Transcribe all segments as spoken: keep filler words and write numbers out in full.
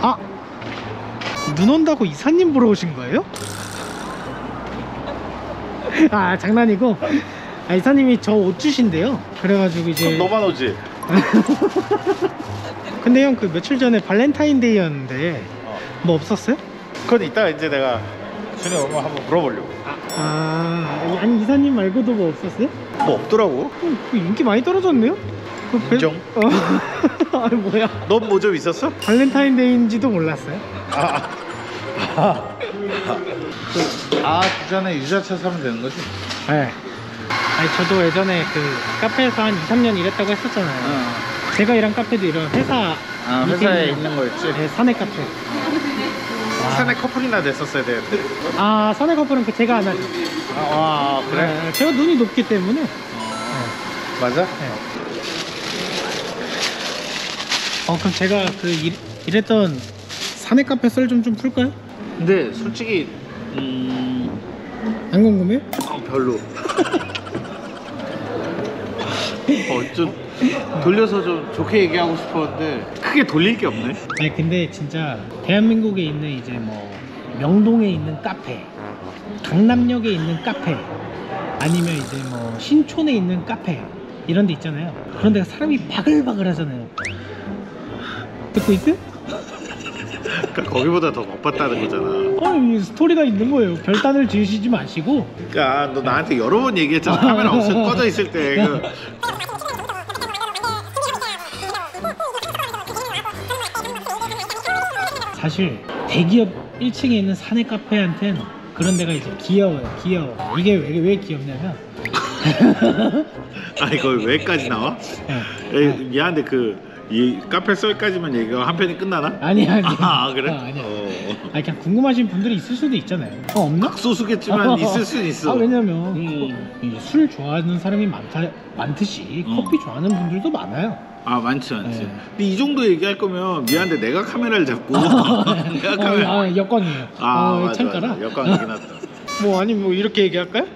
아! 눈 온다고 이사님 보러 오신 거예요? 아 장난이고, 아, 이사님이 저 옷 주신대요. 그래가지고 이제 너만 오지? 근데 형 그 며칠 전에 발렌타인데이였는데 어. 뭐 없었어요? 그건 이따가 이제 내가 준이 오면 한번 물어보려고. 아 아니 이사님 말고도 뭐 없었어요? 뭐 없더라고. 어, 그 인기 많이 떨어졌네요? 그 배- 인정. 어. 아니 뭐야, 넌 뭐 좀 있었어? 발렌타인데이인지도 몰랐어요. 아, 아, 아, 그 전에 유자차 사면 되는 거지? 네. 아니 저도 예전에 그 카페에서 한 이, 삼 년 일했다고 했었잖아요. 어. 제가 일한 카페도 이런 회사 아, 밑에 회사에 있는 있는 거였지? 네, 사내 카페. 산에 커플이나 됐었어야 되는데. 아 사내 커플은 그 제가 안 하죠. 아, 아 그래? 네, 제가 눈이 높기 때문에. 맞아? 네. 어 그럼 제가 그 일, 일했던 사내 카페 썰 좀 좀 풀까요? 근데 솔직히 음... 안 궁금해요? 어, 별로. 어, 좀 돌려서 좀 좋게 얘기하고 싶었는데 크게 돌릴 게 없네. 아니 근데 진짜 대한민국에 있는 이제 뭐 명동에 있는 카페, 강남역에 있는 카페, 아니면 이제 뭐 신촌에 있는 카페 이런 데 있잖아요. 그런 데가 사람이 바글바글 하잖아요. 듣고 있어요? 그러니까 거기보다 더 바빴다는 거잖아. 아니 스토리가 있는 거예요. 결단을 지으시지 마시고. 그러니까 너 나한테 여러 번 얘기했잖아. 카메라 없을 꺼져 있을 때. 그... 사실 대기업 일 층에 있는 사내 카페한테는 그런 데가 이제 귀여워요. 귀여워. 이게 왜, 왜 귀엽냐면 아니 거기 왜까지 나와? 네. 에이, 미안한데 그 이 카페 썰까지만 얘기가 한 편이 끝나나? 아니 아니. 아 그래? 아, 아니야. 어. 아니 그냥 궁금하신 분들이 있을 수도 있잖아요. 어 없나? 극소수겠지만 있을 수는 있어. 아 왜냐면 음. 이 술 좋아하는 사람이 많다 많듯이 음. 커피 좋아하는 분들도 많아요. 아 많지 많지. 네. 근데 이 정도 얘기할 거면 미안한데 내가 카메라를 잡고 내가 카메라. 어, 아 여건이에요. 아 어, 맞아, 참가라. 맞아. 여건이긴 하다. 뭐 아니 뭐 이렇게 얘기할까요?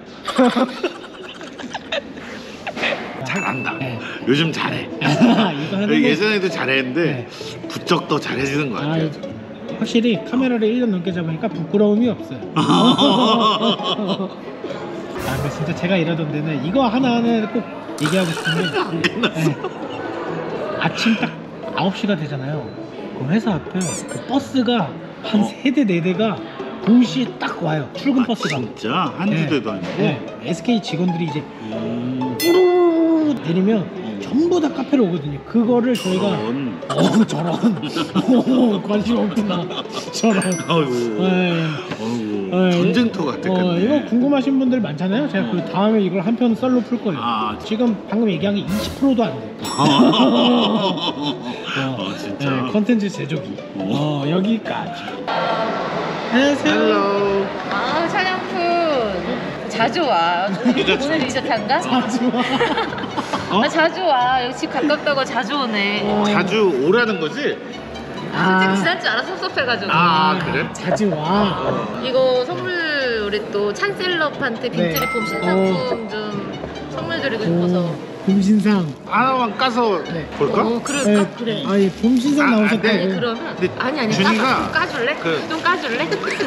잘한다. 네. 요즘 잘해. 이거 하는 예전에도 잘했는데 네. 부쩍 더 잘해지는 것 아, 같아요. 확실히 카메라를 일 년 넘게 잡으니까 부끄러움이 없어요. 아 근데 진짜 제가 이러던 데는 이거 하나는 꼭 얘기하고 싶은데 안 끝났어. 네. 아침 딱 아홉 시가 되잖아요. 그 회사 앞에 그 버스가 한 어. 세 대 네 대가 동시에 딱 와요. 출근 아, 버스가. 진짜 한두 네. 대도 아니고. 네. 에스케이 직원들이 이제 음. 뿌르르 내리면 전부 다 카페로 오거든요. 그거를 저희가 저런. 어 저런 어, 관심 없구나 저런. 아이고. 네. 어이구. 네. 전쟁터 같아. 어, 이거 궁금하신 분들 많잖아요. 제가 어. 그 다음에 이걸 한 편 썰로 풀 거예요. 아, 지금 방금 얘기한 게 이십 퍼센트도 안 돼. 어, 진짜. 네, 컨텐츠 제조기. 어, 여기까지. 안녕하세요. 헬로. 아 촬영품 자주 와. 오늘 유자차인가? 자주 와. 어? 아 자주 와. 여기 집 가깝다고 자주 오네. 어. 자주 오라는 거지? 솔직히 지난 줄 알아 섭섭해가지고. 아, 그래? 자주 와. 이거 선물 우리 또 찬셀럽한테 빈트리 네. 폼 신상품 좀 선물 드리고 싶어서. 오, 봄신상. 하나만 까서 네. 볼까? 어 그래 네, 까, 그래. 아니 봄신상 아, 나오셨다고. 네. 아니 그러면 근데 아니 아니 준이가 까, 좀 까줄래? 그- 좀 까줄래?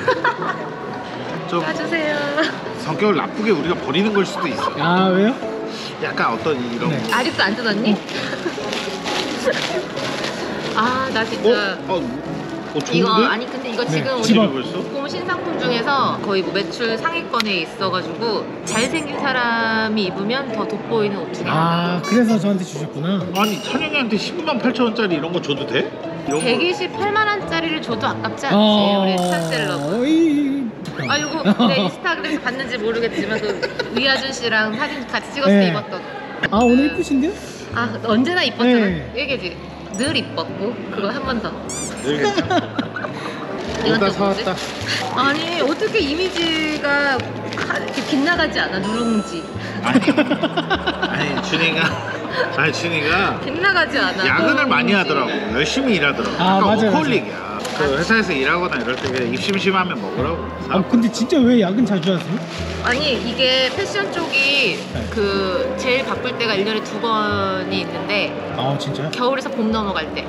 좀 까주세요. 성격을 나쁘게 우리가 버리는 걸 수도 있어. 아 왜요? 약간 어떤 이런 네. 거. 아직도 안 뜯었니? 아 나 진짜 어? 어? 어 좋은데? 이거 아니 근데 이거 네, 지금 우리 집어. 벌써? 봄 신상품 중에서 거의 뭐 매출 상위권에 있어가지고 잘생긴 사람이 입으면 더 돋보이는 옷 중에 하나. 아 그래서 저한테 주셨구나. 아니 찬영이한테 십만 팔천 원짜리 이런 거 줘도 돼? 이런 거. 백이십팔만 원짜리를 줘도 아깝지 않지 어... 우리 찬셀럽. 어이... 아 이거 내 인스타그램에서 봤는지 모르겠지만 그 위아준 씨랑 사진 같이 찍었을 때 네. 입었던. 아 오늘 이쁘신데요? 아 언제나 이뻤잖아. 네. 얘기지. 늘 이뻤고 그거 한 번 더. 늘 괜찮아. 이건 오다 또 뭐지? 사왔다. 아니 어떻게 이미지가 하- 이렇게 빗나가지 않아 누룽지. 아니, 아니 준이가 아니 준이가 빗나가지 않아. 야근을 많이 누룽지. 하더라고. 열심히 일하더라고. 아, 약간 맞아요, 워커홀릭이야. 그 회사에서 일하거나 이럴 때 그냥 입심심하면 먹으라고. 아 근데 진짜 왜 야근 자주 하세요? 아니 이게 패션 쪽이 네. 그 제일 바쁠 때가 일 년에 두 번이 있는데 아 진짜요? 겨울에서 봄 넘어갈 때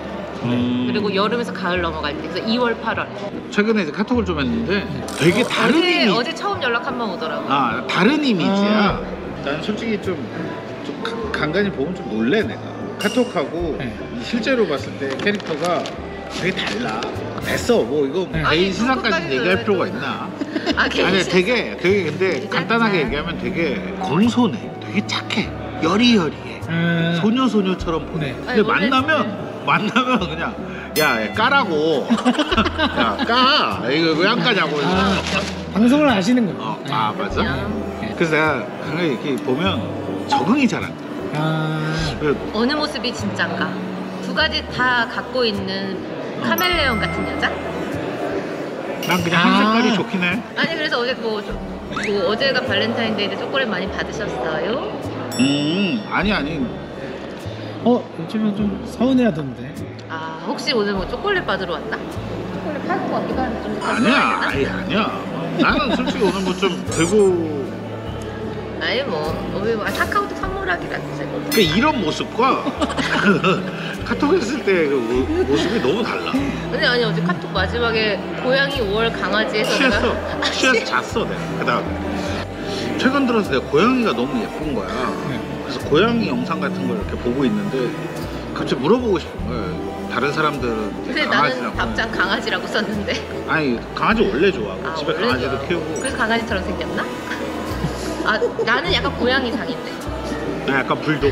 음. 그리고 여름에서 가을 넘어갈 때, 그래서 이월, 팔월. 최근에 이제 카톡을 좀 했는데 되게 다른 어제, 이미지. 어제 처음 연락 한 번 오더라고. 아 다른 이미지야. 아. 난 솔직히 좀, 좀 가- 간간히 보면 좀 놀래 내가. 카톡하고 네. 실제로 봤을 때 캐릭터가 되게 달라. 됐어 뭐 이거 네. 개인 아니, 신상까지 그것까지 얘기할 그래도. 필요가 있나? 아, 괜히 아니 되게 되게 근데 진짜? 간단하게 얘기하면 되게 공손해. 되게 착해. 여리여리해. 아, 소녀 소녀처럼 보내. 네. 근데 아니, 원래 만나면 만나면 그냥 야, 야 까라고. 야 까. 이거 왜 안 까냐고. 아, 방송을 아시는 거예요. 어, 아 맞아? 그냥 그래서 내가 가만히 이렇게 보면 적응이 잘 안 돼. 아, 그 어느 모습이 진짠가? 두 가지 다 갖고 있는 카멜레온 같은 여자? 난 그냥 아. 한 색깔이 좋긴 해. 아니 그래서 어제 뭐, 좀- 뭐 어제가 발렌타인데이인데 초콜릿 많이 받으셨어요? 음 아니 아니 어, 요즘은 좀 서운해하던데. 아 혹시 오늘 뭐 초콜릿 받으러 왔나? 초콜릿 파는 거 같기도 한데 좀 아니야 아니 아니야. 나는 솔직히 오늘 뭐 좀 들고 아니 뭐 우리 뭐 카카오톡 선물하기라지. 그 이런 모습과 카톡 했을 때 그 모습이 너무 달라. 근데 아니 어제 카톡 마지막에 고양이 오월 강아지에서 취했어. 내가 아, 취해서 잤어 내가. 그다음에 최근 들어서 내가 고양이가 너무 예쁜 거야. 네. 그래서 고양이 영상 같은 걸 이렇게 보고 있는데 갑자기 물어보고 싶은 거야. 다른 사람들은 근데 나는 답장 강아지라고 썼는데 아니 강아지 원래 좋아하고 아, 집에 원래 강아지도 좋아하고. 키우고 그래서 강아지처럼 생겼나? 아 나는 약간 고양이상인데 나 약간 불독.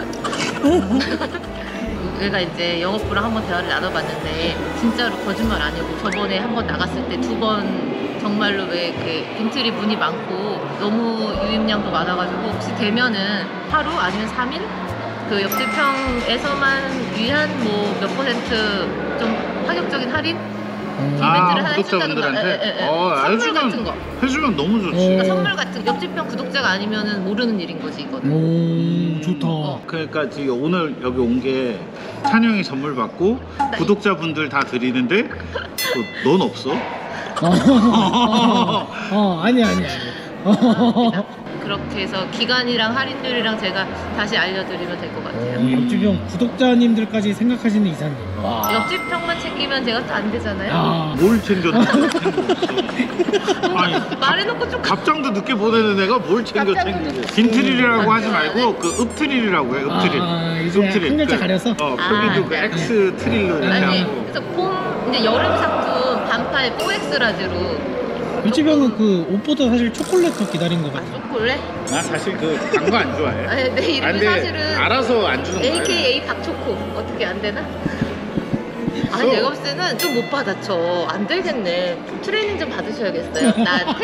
얘가 이제 영업부랑 한번 대화를 나눠봤는데 진짜로 거짓말 아니고 저번에 한번 나갔을 때 두 번 정말로 왜 그 빈트리 문이 많고 너무 유입량도 많아가지고 혹시 되면은 하루 아니면 삼 일 그 옆집평에서만 위한 뭐 몇 퍼센트 좀 파격적인 할인 이벤트를 아 하나 구독자분들한테 해준다던가. 에, 에, 에. 어 선물 해주면 같은 거. 해주면 너무 좋지. 어. 그러니까 선물 같은 옆집평 구독자가 아니면은 모르는 일인 거지 이거는. 오, 좋다. 어. 그러니까 지금 오늘 여기 온 게 찬영이 선물 받고 구독자분들 다 드리는데 또 넌 없어? 어, 어, 어, 아니, 아니, 아니. 어, 그렇게 해서 기간이랑 할인율이랑 제가 다시 알려드리면 될 것 같아요. 옆집형 구독자님들까지 생각하시는 이사님. 와. 옆집 평만 챙기면 제가 또 안 되잖아요. 아, 뭘 챙겼는데 챙겨 없어. 아니 말해놓고 좀 답장도 늦게 보내는 애가 뭘 챙겨 답장도 챙기고 늦게. 빈트릴이라고 하지 답장을 말고 그 읍트릴이라고 해 읍트릴. 아, 이제 읍트릴. 한 글자 그, 가려서? 어 아, 표기도 그 네. X 트릴로 이렇게 아니 하고. 그래서 폼 이제 여름 상품 반팔 포엑스 라지로 옆집형은 그 옷보다 사실 초콜릿 더 기다린 것 아 같아요. 초콜릿? 나 사실 그 단 거 안 좋아해. 아니 내 아, 이름이 근데 사실은 알아서 안 주는 거야. 에이케이에이 박초코 어떻게 안 되나? 아니 어. 내가 봤을 때는 좀 못 받아쳐. 안 되겠네. 트레이닝 좀 받으셔야겠어요. 나한테?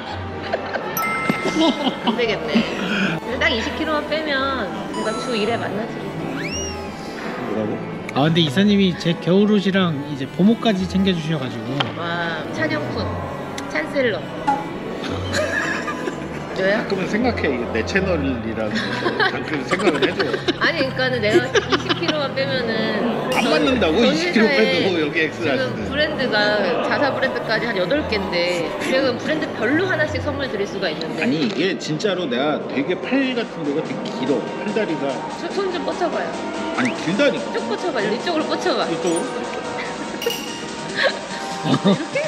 안 되겠네. 근데 딱 이십 킬로그램만 빼면 제가 주 일 회 만나드릴게요. 뭐라고? 아, 근데 이사님이 제 겨울옷이랑 이제 봄옷까지 챙겨주셔가지고. 와 찬영쿤 찬셀러 왜요? 가끔은 생각해 이게 내 채널이라는 그 생각을 해줘. 아니 그러니까는 내가 이십 킬로그램만 빼면은 안 맞는다고 이십 킬로그램 빼도 여기 X를 지금 하시는데. 브랜드가 자사 브랜드까지 한 여덟 개인데 지금 브랜드별로 하나씩 선물 드릴 수가 있는데 아니 이게 진짜로 내가 되게 팔 같은 데가 되게 길어. 팔다리가 손 좀 뻗쳐봐요. 아니 길다리 쭉 뻗쳐봐요. 이쪽으로 뻗쳐봐. 이쪽으로. 이렇게?